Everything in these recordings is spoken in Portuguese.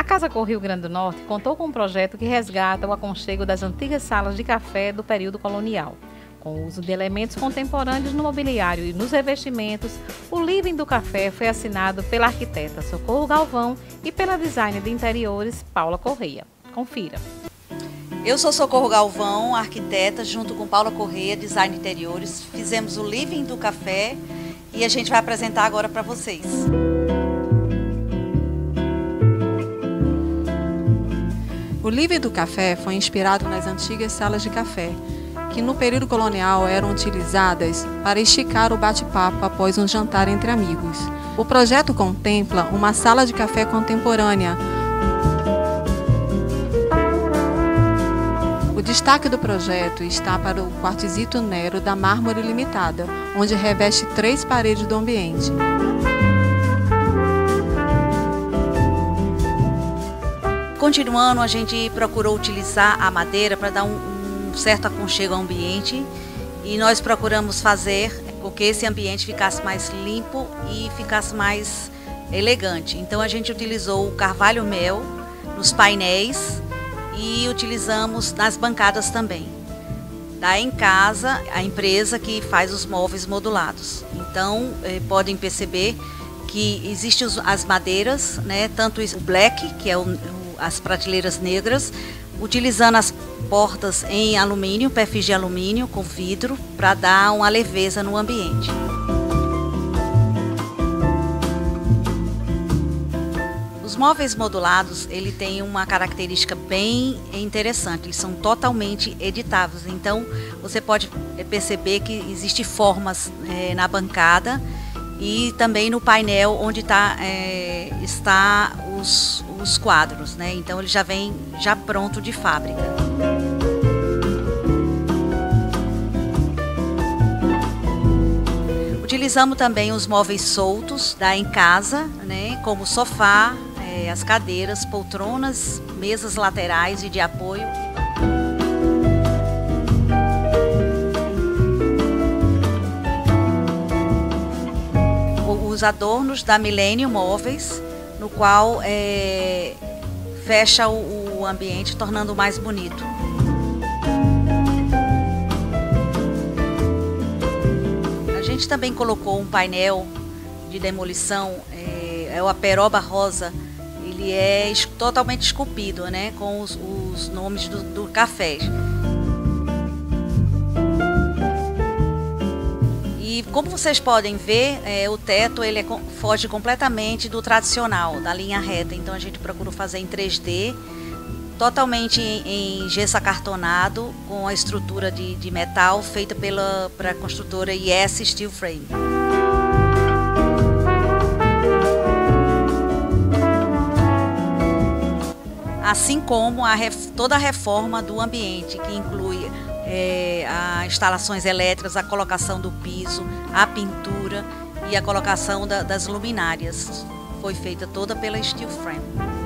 Casa Cor Rio Grande do Norte contou com um projeto que resgata o aconchego das antigas salas de café do período colonial. Com o uso de elementos contemporâneos no mobiliário e nos revestimentos, o Living do Café foi assinado pela arquiteta Socorro Galvão e pela designer de interiores Paula Correia. Confira. Eu sou Socorro Galvão, arquiteta, junto com Paula Correia, design de interiores. Fizemos o Living do Café e a gente vai apresentar agora para vocês. O Living do Café foi inspirado nas antigas salas de café, que no período colonial eram utilizadas para esticar o bate-papo após um jantar entre amigos. O projeto contempla uma sala de café contemporânea. O destaque do projeto está para o quartzito Nero da Mármore Limitada, onde reveste 3 paredes do ambiente. Continuando, a gente procurou utilizar a madeira para dar um certo aconchego ao ambiente e nós procuramos fazer com que esse ambiente ficasse mais limpo e ficasse mais elegante. Então a gente utilizou o carvalho mel nos painéis e utilizamos nas bancadas também. Da Em Casa, a empresa que faz os móveis modulados. Então podem perceber que existem as madeiras, né, tanto o black, que é as prateleiras negras, utilizando as portas em alumínio, perfis de alumínio com vidro, para dar uma leveza no ambiente. Os móveis modulados, ele tem uma característica bem interessante, eles são totalmente editáveis, então você pode perceber que existem formas na bancada e também no painel onde está os quadros, né? Então ele já vem pronto de fábrica. Utilizamos também os móveis soltos da Em Casa, né? Como o sofá, as cadeiras, poltronas, mesas laterais e de apoio. Os adornos da Millennium Móveis, no qual fecha o ambiente, tornando mais bonito. A gente também colocou um painel de demolição, é o Aperoba Rosa, ele é totalmente esculpido, né, com os nomes do café. E como vocês podem ver, o teto ele foge completamente do tradicional, da linha reta. Então a gente procurou fazer em 3D, totalmente em gesso acartonado, com a estrutura de metal feita pela construtora Yes Steel Frame. Assim como toda a reforma do ambiente, que inclui as instalações elétricas, a colocação do piso, a pintura e a colocação das luminárias. Foi feita toda pela Steel Frame.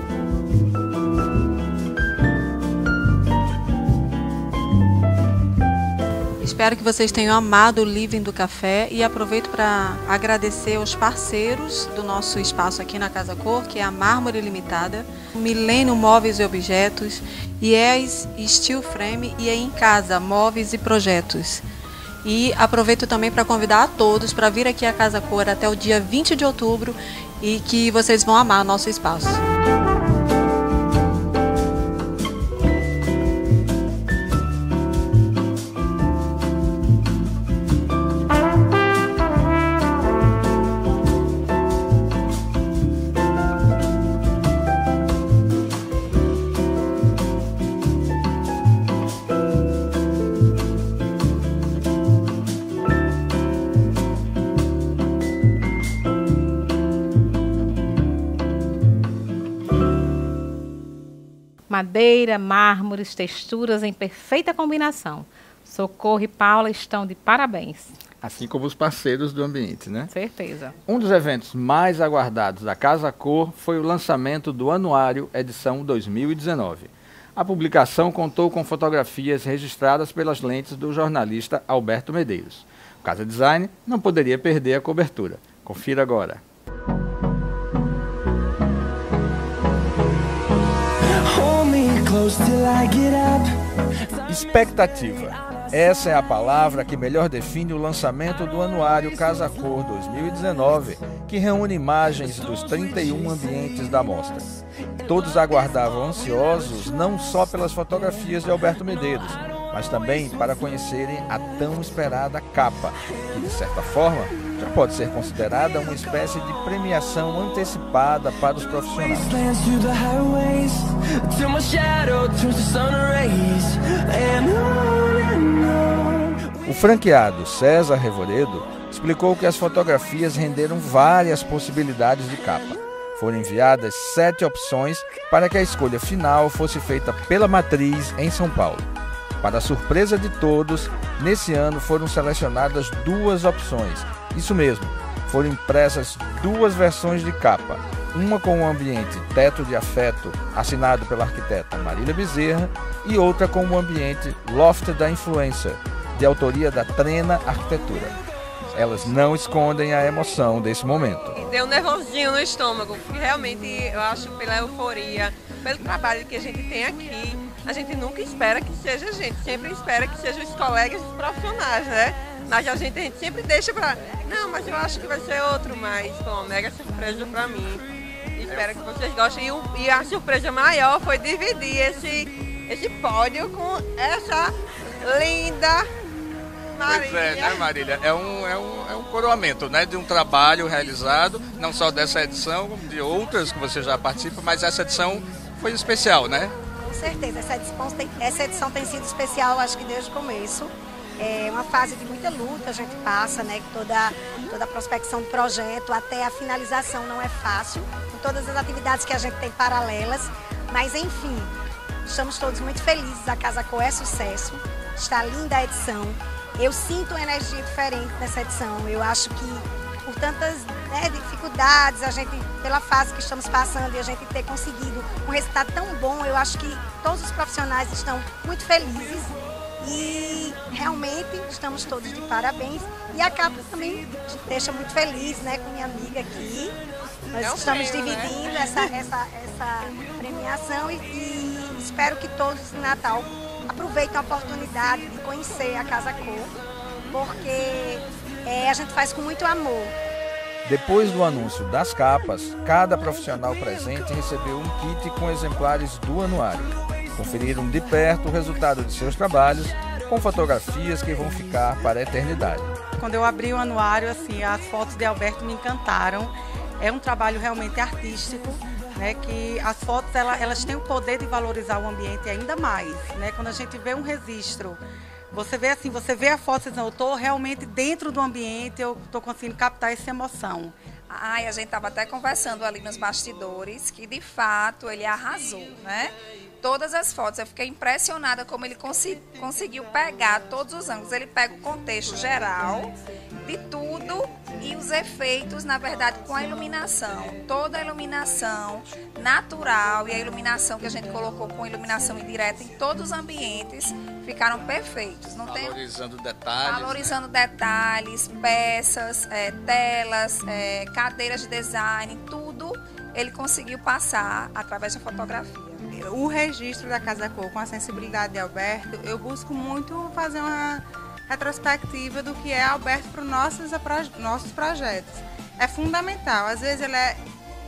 Espero que vocês tenham amado o Living do Café e aproveito para agradecer aos parceiros do nosso espaço aqui na Casa Cor, que é a Mármore Limitada, Millennium Móveis e Objetos, Yes Steel Frame e Em Casa Móveis e Projetos. E aproveito também para convidar a todos para vir aqui à Casa Cor até o dia 20 de outubro e que vocês vão amar o nosso espaço. Madeira, mármores, texturas em perfeita combinação. Socorro e Paula estão de parabéns. Assim como os parceiros do ambiente, né? Certeza. Um dos eventos mais aguardados da Casa Cor foi o lançamento do Anuário Edição 2019. A publicação contou com fotografias registradas pelas lentes do jornalista Alberto Medeiros. O Casa Design não poderia perder a cobertura. Confira agora. Expectativa. Essa é a palavra que melhor define o lançamento do Anuário Casa Cor 2019, que reúne imagens dos 31 ambientes da mostra. Todos aguardavam ansiosos não só pelas fotografias de Alberto Medeiros, mas também para conhecerem a tão esperada capa, que de certa forma já pode ser considerada uma espécie de premiação antecipada para os profissionais. O franqueado César Revoredo explicou que as fotografias renderam várias possibilidades de capa. Foram enviadas 7 opções para que a escolha final fosse feita pela matriz em São Paulo. Para a surpresa de todos, nesse ano foram selecionadas 2 opções. Isso mesmo, foram impressas 2 versões de capa. Uma com o ambiente Teto de Afeto, assinado pela arquiteta Marília Bezerra, e outra com o ambiente Loft da Influencer, de autoria da Trena Arquitetura. Elas não escondem a emoção desse momento. Deu um nervosinho no estômago, porque realmente eu acho pela euforia, pelo trabalho que a gente tem aqui, a gente nunca espera que seja a gente, sempre espera que sejam os colegas os profissionais, né? Mas a gente sempre deixa pra... Não, mas eu acho que vai ser outro, mas foi uma mega surpresa pra mim. Espero que vocês gostem. E a surpresa maior foi dividir esse pódio com essa linda Marília. Pois é, né, Marília? É um coroamento, né, de um trabalho realizado, não só dessa edição, como de outras que você já participa, mas essa edição foi especial, né? Com certeza, essa edição tem sido especial, acho que desde o começo. É uma fase de muita luta, a gente passa, né? Toda a prospecção do projeto até a finalização não é fácil, com todas as atividades que a gente tem paralelas, mas enfim, estamos todos muito felizes, a Casa Cor é sucesso, está linda a edição, eu sinto uma energia diferente nessa edição, eu acho que por tantas dificuldades, a gente, pela fase que estamos passando e a gente ter conseguido um resultado tão bom, eu acho que todos os profissionais estão muito felizes. E realmente estamos todos de parabéns. E a capa também te deixa muito feliz, né, com minha amiga aqui. Nós estamos dividindo, né, essa premiação e espero que todos no Natal aproveitem a oportunidade de conhecer a Casa Cor, porque a gente faz com muito amor. Depois do anúncio das capas, cada profissional presente recebeu um kit com exemplares do anuário. Conferiram de perto o resultado de seus trabalhos, com fotografias que vão ficar para a eternidade. Quando eu abri o anuário, assim, as fotos de Alberto me encantaram. É um trabalho realmente artístico, né, que as fotos elas têm o poder de valorizar o ambiente ainda mais, né? Quando a gente vê um registro, você vê a foto e diz, eu estou realmente dentro do ambiente, eu estou conseguindo captar essa emoção. A gente estava até conversando ali nos bastidores que, de fato, ele arrasou, né? Todas as fotos, eu fiquei impressionada como ele conseguiu pegar todos os ângulos. Ele pega o contexto geral de tudo e os efeitos, na verdade, com a iluminação. Toda a iluminação natural e a iluminação que a gente colocou com iluminação indireta em todos os ambientes ficaram perfeitos. Não valorizando detalhes. Valorizando detalhes, peças, telas, cadeiras de design, tudo ele conseguiu passar através da fotografia. O registro da Casa Cor com a sensibilidade de Alberto, eu busco muito fazer uma retrospectiva do que é Alberto para os nossos projetos. É fundamental, às vezes ele é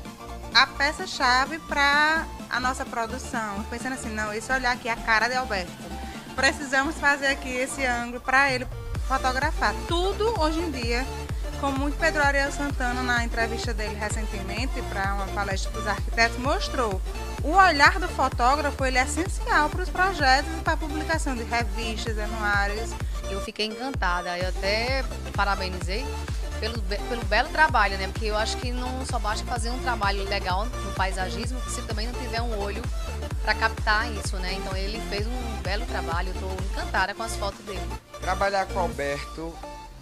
a peça-chave para a nossa produção. Pensando assim, não, esse olhar aqui é a cara de Alberto. Precisamos fazer aqui esse ângulo para ele fotografar. Tudo hoje em dia, como o Pedro Ariel Santana, na entrevista dele recentemente, para uma palestra para os arquitetos, mostrou. O olhar do fotógrafo ele é essencial para os projetos e para a publicação de revistas, anuários. Eu fiquei encantada, eu até parabenizei pelo belo trabalho, né? Porque eu acho que não só basta fazer um trabalho legal no paisagismo, se também não tiver um olho para captar isso, né? Então ele fez um belo trabalho, eu estou encantada com as fotos dele. Trabalhar com o Alberto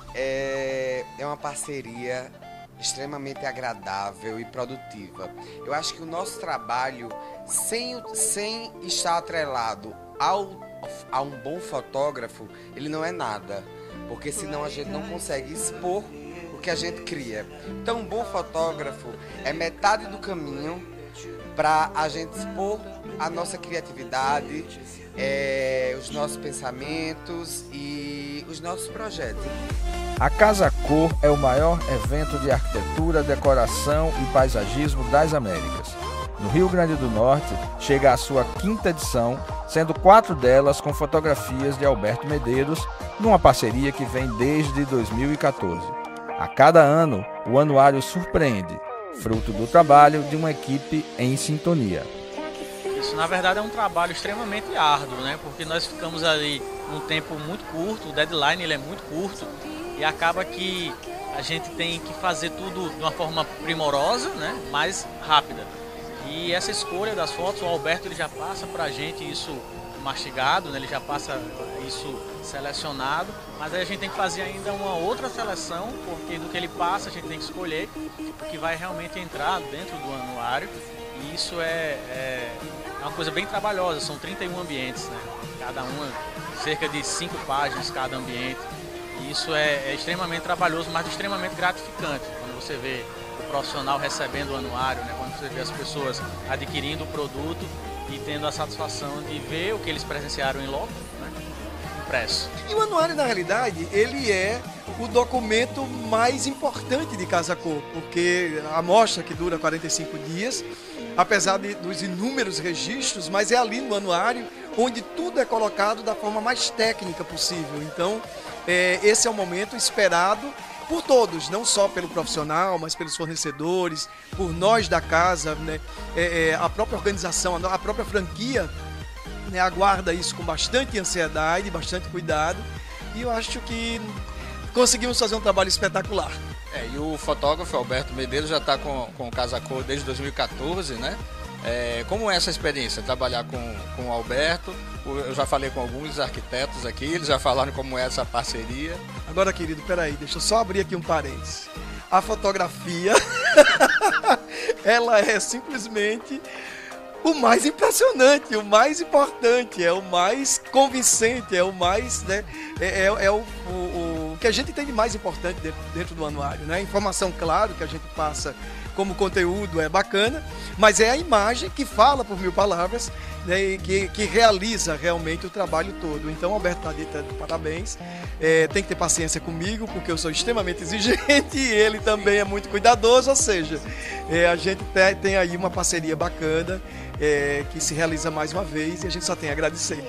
é uma parceria extremamente agradável e produtiva. Eu acho que o nosso trabalho, sem estar atrelado a um bom fotógrafo, ele não é nada, porque senão a gente não consegue expor o que a gente cria. Então, um bom fotógrafo é metade do caminho para a gente expor a nossa criatividade, os nossos pensamentos e os nossos projetos. A Casa Cor é o maior evento de arquitetura, decoração e paisagismo das Américas. No Rio Grande do Norte, chega à sua 5ª edição, sendo 4 delas com fotografias de Alberto Medeiros, numa parceria que vem desde 2014. A cada ano, o anuário surpreende, fruto do trabalho de uma equipe em sintonia. Isso, na verdade, é um trabalho extremamente árduo, né? Porque nós ficamos ali num tempo muito curto, o deadline ele é muito curto, e acaba que a gente tem que fazer tudo de uma forma primorosa, né? Mais rápida. E essa escolha das fotos, o Alberto ele já passa para a gente isso mastigado, né? Ele já passa isso selecionado, mas aí a gente tem que fazer ainda uma outra seleção, porque do que ele passa a gente tem que escolher o que vai realmente entrar dentro do anuário, e isso é uma coisa bem trabalhosa, são 31 ambientes, né? Cada uma, cerca de 5 páginas cada ambiente, e isso é extremamente trabalhoso, mas extremamente gratificante, quando você vê o profissional recebendo o anuário, né? Quando você vê as pessoas adquirindo o produto e tendo a satisfação de ver o que eles presenciaram em loco, né? Impresso. E o anuário, na realidade, ele é o documento mais importante de Casa Cor, porque a mostra que dura 45 dias, apesar dos inúmeros registros, mas é ali no anuário onde tudo é colocado da forma mais técnica possível. Então, esse é o momento esperado por todos, não só pelo profissional, mas pelos fornecedores, por nós da casa, né? A própria organização, a própria franquia, né? Aguarda isso com bastante ansiedade, bastante cuidado, e eu acho que conseguimos fazer um trabalho espetacular. E o fotógrafo Alberto Medeiros já está com o Casa Cor desde 2014, né? Como é essa experiência, trabalhar com o Alberto? Eu já falei com alguns arquitetos aqui, eles já falaram como é essa parceria. Agora, querido, peraí, deixa eu só abrir aqui um parênteses. A fotografia, ela é simplesmente o mais impressionante, o mais importante, é o mais convincente, é o mais, né, o que a gente tem de mais importante dentro do anuário, né? Informação, claro, que a gente passa como conteúdo é bacana, mas é a imagem que fala por 1000 palavras, né, e que realiza realmente o trabalho todo. Então, Alberto está de parabéns, tem que ter paciência comigo, porque eu sou extremamente exigente e ele também é muito cuidadoso, ou seja, a gente tem aí uma parceria bacana, que se realiza mais uma vez, e a gente só tem a agradecer.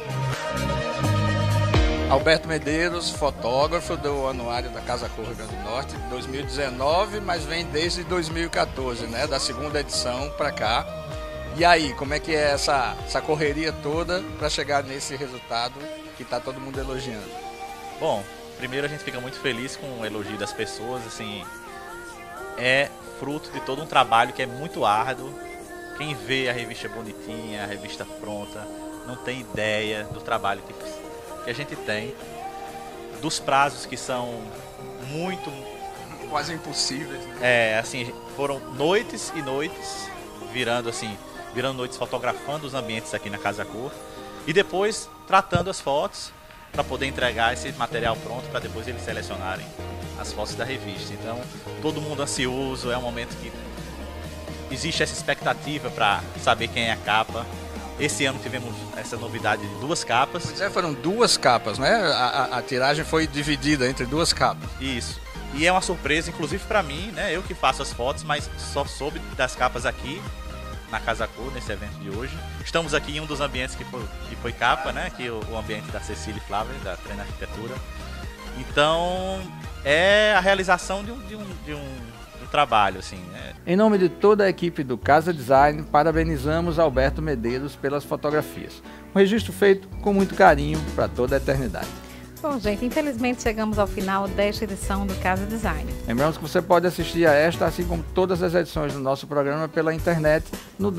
Alberto Medeiros, fotógrafo do Anuário da Casa Cor Rio Grande do Norte, 2019, mas vem desde 2014, né, da 2ª edição para cá. E aí, como é que é essa correria toda para chegar nesse resultado que está todo mundo elogiando? Bom, primeiro a gente fica muito feliz com o elogio das pessoas, assim, é fruto de todo um trabalho que é muito árduo. Quem vê a revista bonitinha, a revista pronta, não tem ideia do trabalho que a gente tem, dos prazos que são muito... quase impossíveis, né? Assim, foram noites e noites, virando noites fotografando os ambientes aqui na Casa Cor, e depois tratando as fotos para poder entregar esse material pronto para depois eles selecionarem as fotos da revista. Então, todo mundo ansioso, é um momento que existe essa expectativa para saber quem é a capa. Esse ano tivemos essa novidade de 2 capas. Pois foram 2 capas, né? A tiragem foi dividida entre 2 capas. Isso. E é uma surpresa, inclusive para mim, né? Eu que faço as fotos, mas só soube das capas aqui na Casa Cor, nesse evento de hoje. Estamos aqui em um dos ambientes que foi capa, né? Que é o ambiente da Cecília Flávia, da Treina Arquitetura. Então, é a realização de um trabalho, assim, né? Em nome de toda a equipe do Casa Design, parabenizamos Alberto Medeiros pelas fotografias. Um registro feito com muito carinho para toda a eternidade. Bom, gente, infelizmente chegamos ao final desta edição do Casa Design. Lembramos que você pode assistir a esta, assim como todas as edições do nosso programa, pela internet no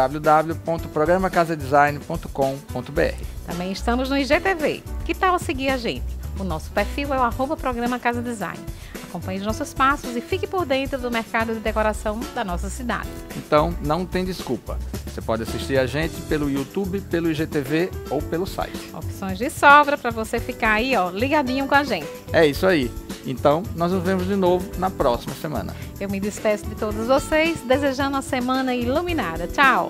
www.programacasadesign.com.br. Também estamos no IGTV. Que tal seguir a gente? O nosso perfil é o @Programa Casa Design. Acompanhe os nossos passos e fique por dentro do mercado de decoração da nossa cidade. Então, não tem desculpa. Você pode assistir a gente pelo YouTube, pelo IGTV ou pelo site. Opções de sobra para você ficar aí, ligadinho com a gente. É isso aí. Então, nós nos vemos de novo na próxima semana. Eu me despeço de todos vocês, desejando uma semana iluminada. Tchau!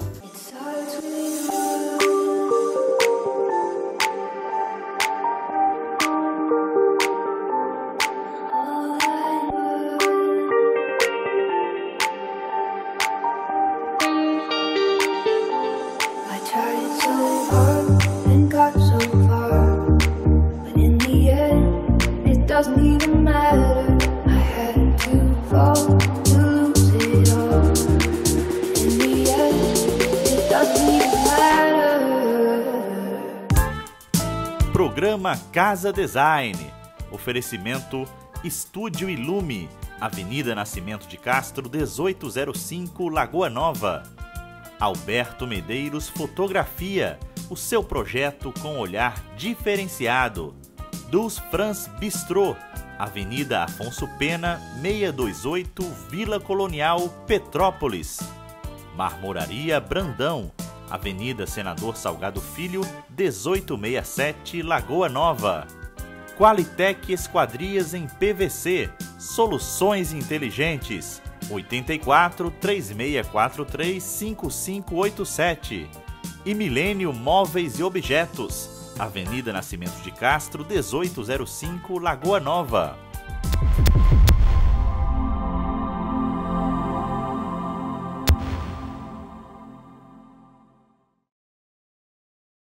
Doesn't even matter. I had to fall to lose it all. In the end, it doesn't even matter. Programa Casa Design. Oferecimento Estúdio Ilume, Avenida Nascimento de Castro, 1805, Lagoa Nova. Alberto Medeiros Fotografia, o seu projeto com olhar diferenciado. Dos Franz Bistrô, Avenida Afonso Pena, 628, Vila Colonial, Petrópolis. Marmoraria Brandão, Avenida Senador Salgado Filho, 1867, Lagoa Nova. Qualitec Esquadrias em PVC, soluções inteligentes, 84 3643 5587. E Milênio Móveis e Objetos, Avenida Nascimento de Castro, 1805, Lagoa Nova.